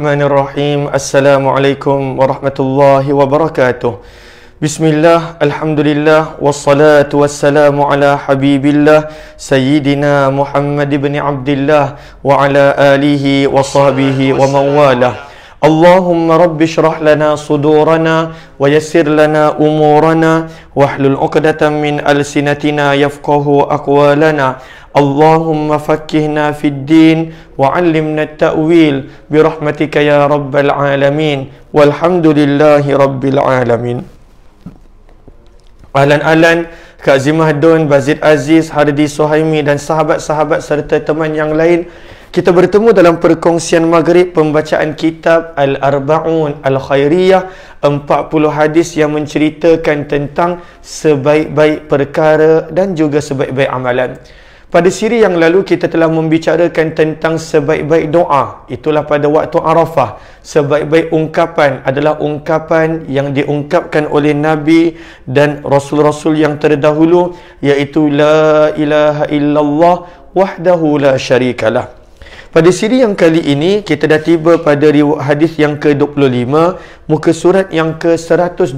Bismillahirrahmanirrahim. Assalamualaikum warahmatullahi wabarakatuh. Bismillah, alhamdulillah, wassalatu wassalamu ala habibillah Sayyidina Muhammad ibn Abdillah wa ala alihi wa sahbihi wa mawalah. Allahumma rabbi syrah lana sudurana wa yassir lana umurana wahlul uqdatan min alsinatina yafqahu aqwalana. Allahumma fakkihna fid din wa 'allimna at-ta'wil bi rahmatika ya rabbal alamin walhamdulillahi rabbil alamin. Ahlan Kak Zimah Don, Bazid Aziz, Hardi Suhaimi dan sahabat-sahabat serta teman yang lain. Kita bertemu dalam perkongsian maghrib pembacaan kitab Al-Arba'un Al-Khairiyah, 40 hadis yang menceritakan tentang sebaik-baik perkara dan juga sebaik-baik amalan. Pada siri yang lalu kita telah membicarakan tentang sebaik-baik doa. Itulah pada waktu Arafah. Sebaik-baik ungkapan adalah ungkapan yang diungkapkan oleh Nabi dan Rasul-Rasul yang terdahulu, iaitu La ilaha illallah wahdahu la syarikalah. Pada siri yang kali ini kita dah tiba pada riwayat hadis yang ke-25, muka surat yang ke-126.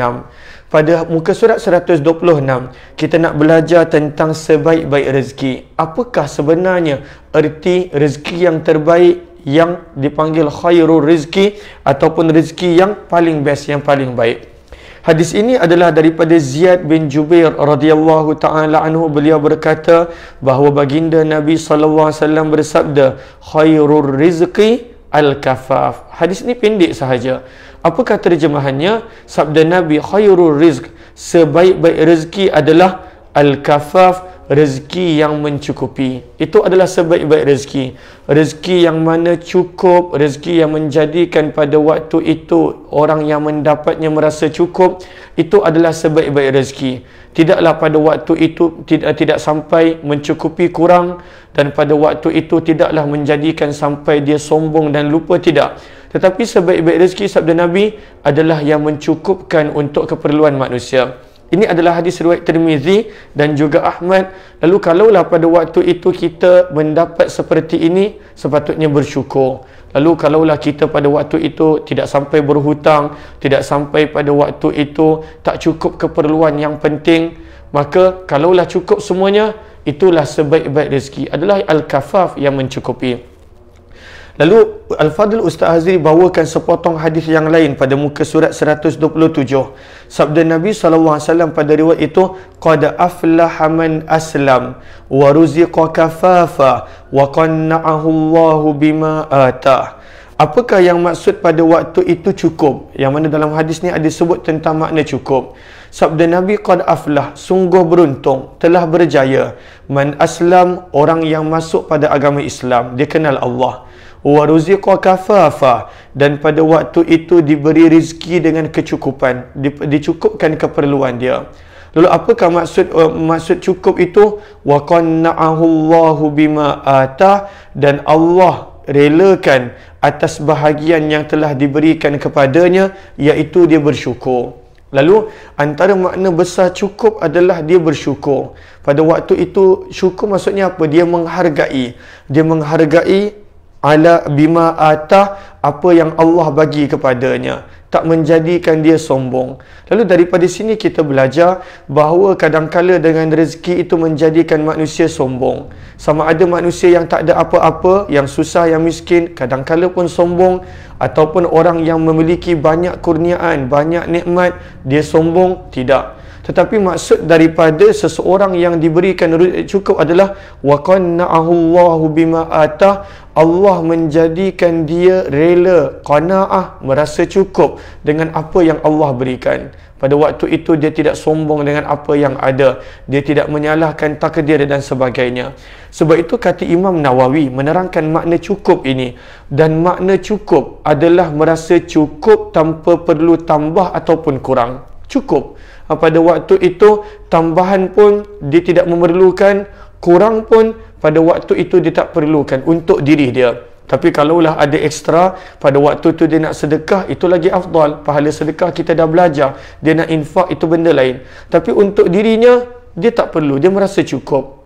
Pada muka surat 126, kita nak belajar tentang sebaik-baik rezeki. Apakah sebenarnya erti rezeki yang terbaik yang dipanggil khairul rezeki ataupun rezeki yang paling best, yang paling baik. Hadis ini adalah daripada Ziyad bin Jubair radhiyallahu taala anhu. Beliau berkata bahawa baginda Nabi sallallahu alaihi wasallam bersabda, khairul rizqi al-kafaf. Hadis ini pendek sahaja. Apakah terjemahannya? Sabda Nabi, khairul rizq, sebaik-baik rezeki adalah al-kafaf, rezeki yang mencukupi. Itu adalah sebaik-baik rezeki. Rezeki yang mana cukup, rezeki yang menjadikan pada waktu itu orang yang mendapatnya merasa cukup, itu adalah sebaik-baik rezeki. Tidaklah pada waktu itu tidak sampai mencukupi kurang, dan pada waktu itu tidaklah menjadikan sampai dia sombong dan lupa, tidak. Tetapi sebaik-baik rezeki, sabda Nabi, adalah yang mencukupkan untuk keperluan manusia. Ini adalah hadis riwayat Tirmizi dan juga Ahmad. Lalu kalaulah pada waktu itu kita mendapat seperti ini, sepatutnya bersyukur. Lalu kalaulah kita pada waktu itu tidak sampai berhutang, tidak sampai pada waktu itu tak cukup keperluan yang penting, maka kalaulah cukup semuanya, itulah sebaik-baik rezeki, adalah al-kafaf, yang mencukupi. Lalu Al-Fadhil Ustaz Hazri bawakan sepotong hadis yang lain pada muka surat 127. Sabda Nabi SAW pada riwayat itu, qad aflaha man aslam wa ruziqa kafafa wa qanna'ahu Allahu bima atah. Apakah yang maksud pada waktu itu cukup? Yang mana dalam hadis ni ada sebut tentang makna cukup. Sabda Nabi, qad aflah, sungguh beruntung, telah berjaya, man aslam, orang yang masuk pada agama Islam, dia kenal Allah. Wa ruziqa kafafa, dan pada waktu itu diberi rezeki dengan kecukupan, dicukupkan keperluan dia. Lalu apakah maksud cukup itu? Wa qanna'ahu Allahu bima atah, dan Allah relakan atas bahagian yang telah diberikan kepadanya, iaitu dia bersyukur. Lalu antara makna besar cukup adalah dia bersyukur. Pada waktu itu syukur maksudnya apa? Dia menghargai ala bima atah, apa yang Allah bagi kepadanya, tak menjadikan dia sombong. Lalu daripada sini kita belajar bahawa kadangkala dengan rezeki itu menjadikan manusia sombong. Sama ada manusia yang tak ada apa-apa, yang susah, yang miskin, kadangkala pun sombong, ataupun orang yang memiliki banyak kurniaan, banyak nikmat, dia sombong, tidak. Tetapi maksud daripada seseorang yang diberikan cukup adalah wa qanna'ahu Allahu bima atah, Allah menjadikan dia rela, qanaah, merasa cukup dengan apa yang Allah berikan. Pada waktu itu dia tidak sombong dengan apa yang ada, dia tidak menyalahkan takdir dan sebagainya. Sebab itu kata Imam Nawawi menerangkan makna cukup ini, dan makna cukup adalah merasa cukup tanpa perlu tambah ataupun kurang. Cukup. Pada waktu itu tambahan pun dia tidak memerlukan, kurang pun pada waktu itu dia tak perlukan untuk diri dia. Tapi kalaulah ada ekstra, pada waktu tu dia nak sedekah, itu lagi afdal. Pahala sedekah kita dah belajar. Dia nak infak, itu benda lain. Tapi untuk dirinya, dia tak perlu. Dia merasa cukup.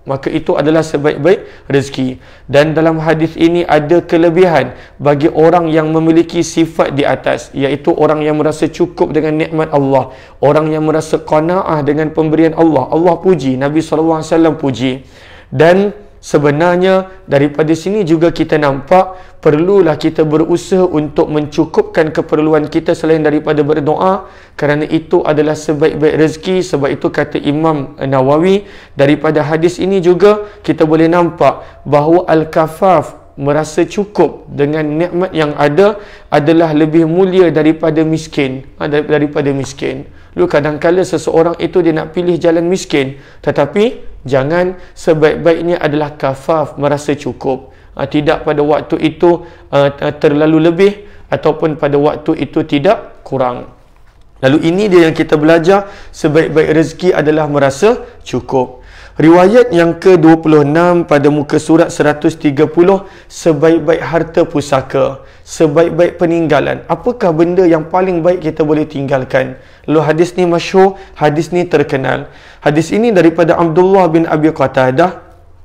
maka itu adalah sebaik-baik rezeki. Dan dalam hadis ini ada kelebihan bagi orang yang memiliki sifat di atas, iaitu orang yang merasa cukup dengan nikmat Allah, orang yang merasa qanaah dengan pemberian Allah. Allah puji, Nabi SAW puji. Dan sebenarnya daripada sini juga kita nampak perlulah kita berusaha untuk mencukupkan keperluan kita selain daripada berdoa, kerana itu adalah sebaik-baik rezeki. Sebab itu kata Imam Nawawi, daripada hadis ini juga kita boleh nampak bahawa al-kafaf, merasa cukup dengan nikmat yang ada, adalah lebih mulia daripada miskin. Daripada miskin. Lalu kadang-kala seseorang itu dia nak pilih jalan miskin, tetapi jangan, sebaik-baiknya adalah kafaf, merasa cukup. Tidak pada waktu itu terlalu lebih, ataupun pada waktu itu tidak kurang. Lalu ini dia yang kita belajar, sebaik-baik rezeki adalah merasa cukup. Riwayat yang ke-26 pada muka surat 130, sebaik-baik harta pusaka, sebaik-baik peninggalan. Apakah benda yang paling baik kita boleh tinggalkan? Lalu hadis ni masyhur, hadis ni terkenal. Hadis ini daripada Abdullah bin Abi Qatadah,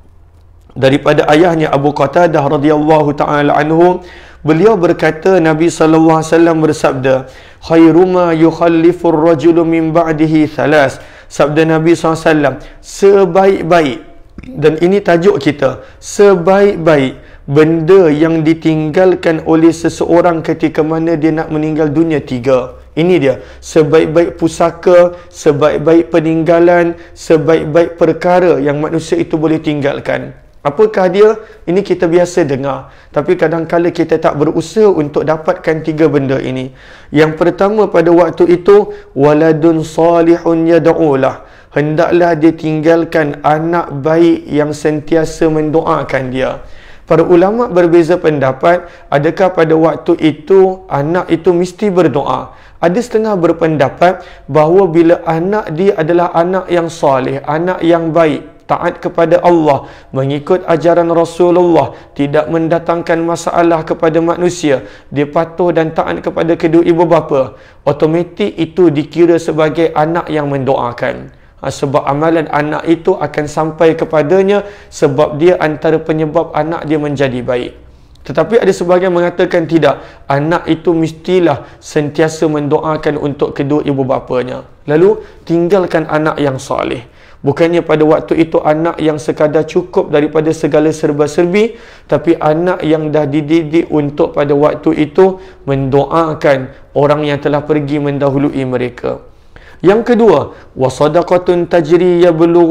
daripada ayahnya Abu Qatadah radhiyallahu taala anhu. Beliau berkata, Nabi sallallahu alaihi wasallam bersabda, khairu ma yukhallifu ar-rajulu min ba'dihi thalas. Sabda Nabi SAW, sebaik-baik, dan ini tajuk kita, sebaik-baik benda yang ditinggalkan oleh seseorang ketika mana dia nak meninggal dunia, 3. Ini dia, sebaik-baik pusaka, sebaik-baik peninggalan, sebaik-baik perkara yang manusia itu boleh tinggalkan. Apakah dia? Ini kita biasa dengar, tapi kadang-kala kita tak berusaha untuk dapatkan 3 benda ini. Yang pertama pada waktu itu, waladun salihun yad'ulah. Hendaklah dia tinggalkan anak baik yang sentiasa mendoakan dia. Para ulama berbeza pendapat, adakah pada waktu itu anak itu mesti berdoa. Ada setengah berpendapat bahawa bila anak dia adalah anak yang soleh, anak yang baik, taat kepada Allah, mengikut ajaran Rasulullah, tidak mendatangkan masalah kepada manusia, dia patuh dan taat kepada kedua ibu bapa, automatik itu dikira sebagai anak yang mendoakan. Sebab amalan anak itu akan sampai kepadanya, sebab dia antara penyebab anak dia menjadi baik. Tetapi ada sebahagian mengatakan tidak, anak itu mestilah sentiasa mendoakan untuk kedua ibu bapanya. Lalu tinggalkan anak yang soleh. Bukannya pada waktu itu anak yang sekadar cukup daripada segala serba-serbi, tapi anak yang dah dididik untuk pada waktu itu mendoakan orang yang telah pergi mendahului mereka. Yang kedua, wasadaqatun tajri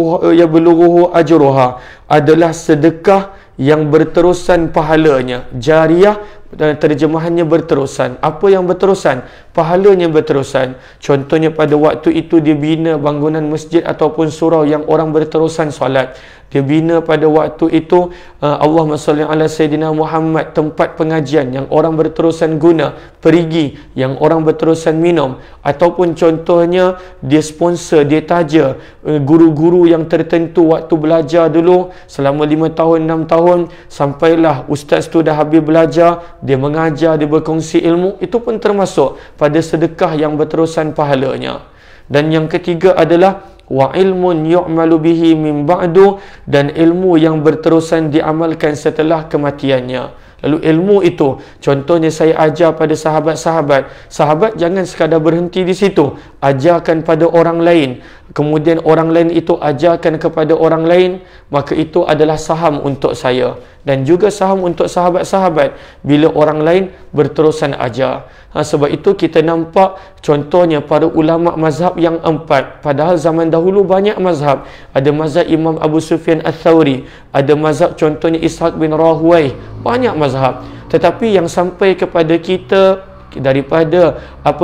yablughu ajruha, adalah sedekah yang berterusan pahalanya. Jariah, terjemahannya berterusan. Apa yang berterusan? Pahalanya berterusan. Contohnya pada waktu itu dia bina bangunan masjid ataupun surau yang orang berterusan solat. Dia bina pada waktu itu Allahumma salli ala Sayyidina Muhammad, tempat pengajian yang orang berterusan guna, perigi yang orang berterusan minum. Ataupun contohnya dia sponsor, dia taja guru-guru yang tertentu waktu belajar dulu selama 5 tahun, 6 tahun, sampailah ustaz tu dah habis belajar, dia mengajar, dia berkongsi ilmu. Itu pun termasuk pada sedekah yang berterusan pahalanya. Dan yang ketiga adalah wa ilmun yu'malu bihi min ba'du, dan ilmu yang berterusan diamalkan setelah kematiannya. Lalu ilmu itu, contohnya saya ajar pada sahabat-sahabat. Sahabat jangan sekadar berhenti di situ, ajarkan pada orang lain. Kemudian orang lain itu ajarkan kepada orang lain, maka itu adalah saham untuk saya. Dan juga saham untuk sahabat-sahabat bila orang lain berterusan ajar. Sebab itu kita nampak contohnya para ulama mazhab yang 4. Padahal zaman dahulu banyak mazhab. Ada mazhab Imam Abu Sufyan Ats-Tsauri, ada mazhab contohnya Ishaq bin Rahuwayh, banyak mazhab. Tetapi yang sampai kepada kita daripada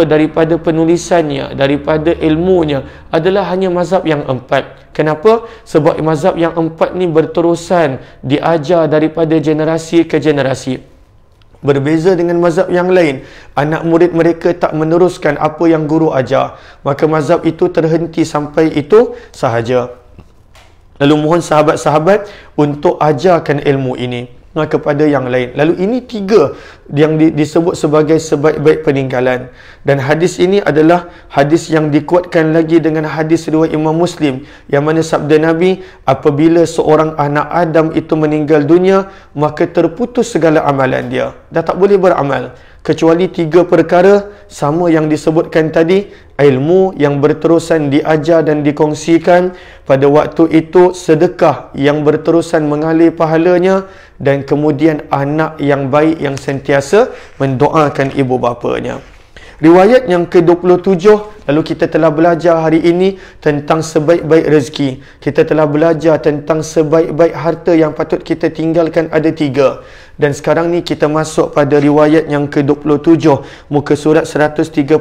penulisannya, daripada ilmunya adalah hanya mazhab yang 4. Kenapa? Sebab mazhab yang 4 ni berterusan diajar daripada generasi ke generasi. Berbeza dengan mazhab yang lain, anak murid mereka tak meneruskan apa yang guru ajar, maka mazhab itu terhenti sampai itu sahaja. Lalu mohon sahabat-sahabat untuk ajarkan ilmu ini. kepada yang lain. Lalu ini 3 yang disebut sebagai sebaik-baik peninggalan. Dan hadis ini adalah hadis yang dikuatkan lagi dengan hadis riwayat Imam Muslim, yang mana sabda Nabi, apabila seorang anak Adam itu meninggal dunia, maka terputus segala amalan dia. Dah tak boleh beramal kecuali 3 perkara sama yang disebutkan tadi. Ilmu yang berterusan diajar dan dikongsikan pada waktu itu, sedekah yang berterusan mengalir pahalanya, dan kemudian anak yang baik yang sentiasa mendoakan ibu bapanya. Riwayat yang ke-27, lalu kita telah belajar hari ini tentang sebaik-baik rezeki. Kita telah belajar tentang sebaik-baik harta yang patut kita tinggalkan, ada 3. Dan sekarang ni kita masuk pada riwayat yang ke-27, muka surat 134.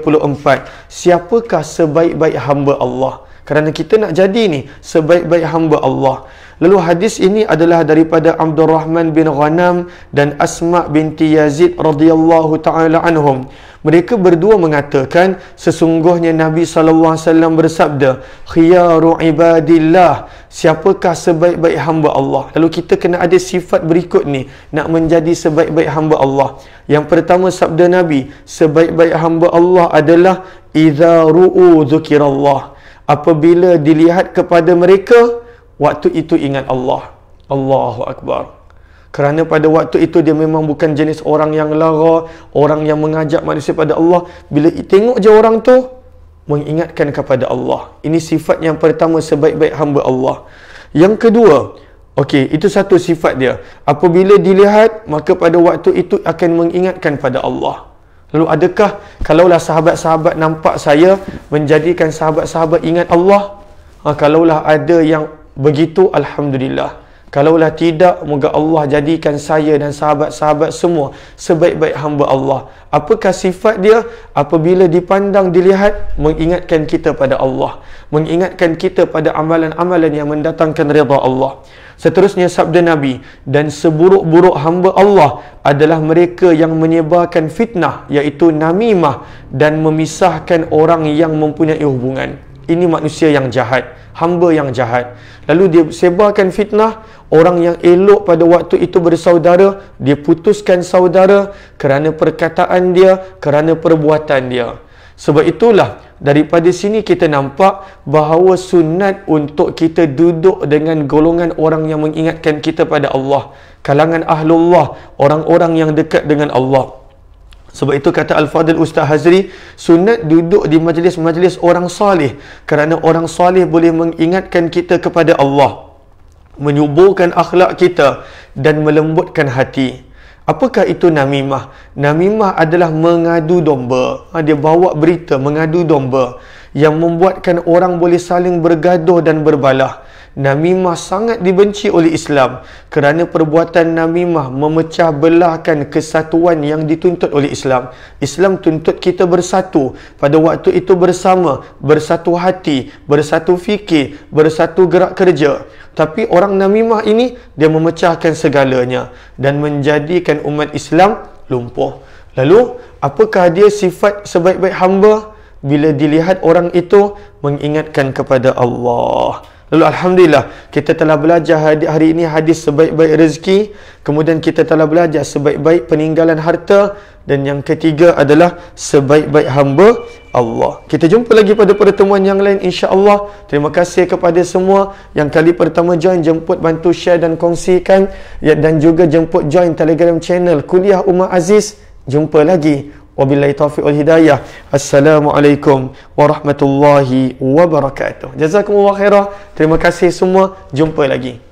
Siapakah sebaik-baik hamba Allah? Kerana kita nak jadi ni sebaik-baik hamba Allah. Lalu hadis ini adalah daripada Abdul Rahman bin Ghanam dan Asma binti Yazid radhiyallahu taala anhum. Mereka berdua mengatakan, sesungguhnya Nabi SAW bersabda, khiyaru ibadillah, siapakah sebaik-baik hamba Allah? Lalu kita kena ada sifat berikut ni nak menjadi sebaik-baik hamba Allah. Yang pertama, sabda Nabi, sebaik-baik hamba Allah adalah idza ru'u dzukirallah, apabila dilihat kepada mereka, waktu itu ingat Allah. Allahu Akbar. Kerana pada waktu itu dia memang bukan jenis orang yang lara, orang yang mengajak manusia pada Allah. Bila tengok je orang tu, mengingatkan kepada Allah. Ini sifat yang pertama, sebaik-baik hamba Allah. Yang kedua, okey, itu satu sifat dia. Apabila dilihat, maka pada waktu itu akan mengingatkan pada Allah. Lalu adakah kalaulah sahabat-sahabat nampak saya menjadikan sahabat-sahabat ingat Allah? Kalaulah ada yang begitu, alhamdulillah. Kalaulah tidak, moga Allah jadikan saya dan sahabat-sahabat semua sebaik-baik hamba Allah. Apakah sifat dia? Apabila dipandang, dilihat, mengingatkan kita pada Allah, mengingatkan kita pada amalan-amalan yang mendatangkan redha Allah. Seterusnya sabda Nabi, dan seburuk-buruk hamba Allah adalah mereka yang menyebarkan fitnah, iaitu namimah, dan memisahkan orang yang mempunyai hubungan. Ini manusia yang jahat, hamba yang jahat. Lalu dia sebarkan fitnah. Orang yang elok pada waktu itu bersaudara, dia putuskan saudara kerana perkataan dia, kerana perbuatan dia. Sebab itulah daripada sini kita nampak bahawa sunat untuk kita duduk dengan golongan orang yang mengingatkan kita pada Allah, kalangan ahlullah, orang-orang yang dekat dengan Allah. Sebab itu kata Al-Fadhil Ustaz Hazri, sunat duduk di majlis-majlis orang salih, kerana orang salih boleh mengingatkan kita kepada Allah, menyuburkan akhlak kita dan melembutkan hati. Apakah itu namimah? Namimah adalah mengadu domba. Dia bawa berita, mengadu domba, yang membuatkan orang boleh saling bergaduh dan berbalah. Namimah sangat dibenci oleh Islam kerana perbuatan namimah memecah belahkan kesatuan yang dituntut oleh Islam. Islam tuntut kita bersatu pada waktu itu bersama, bersatu hati, bersatu fikir, bersatu gerak kerja. Tapi orang namimah ini, dia memecahkan segalanya dan menjadikan umat Islam lumpuh. Lalu, apakah dia sifat sebaik-baik hamba? Bila dilihat orang itu mengingatkan kepada Allah. Lalu alhamdulillah, kita telah belajar hari ini hadis sebaik-baik rezeki, kemudian kita telah belajar sebaik-baik peninggalan harta, dan yang ketiga adalah sebaik-baik hamba Allah. Kita jumpa lagi pada pertemuan yang lain insya-Allah. Terima kasih kepada semua yang kali pertama join, jemput bantu share dan kongsikan, dan juga jemput join Telegram channel Kuliah Umar Aziz. Jumpa lagi. Wabillahi taufiq wal hidayah. Assalamualaikum warahmatullahi wabarakatuh. Jazakumullah khairah. Terima kasih semua. Jumpa lagi.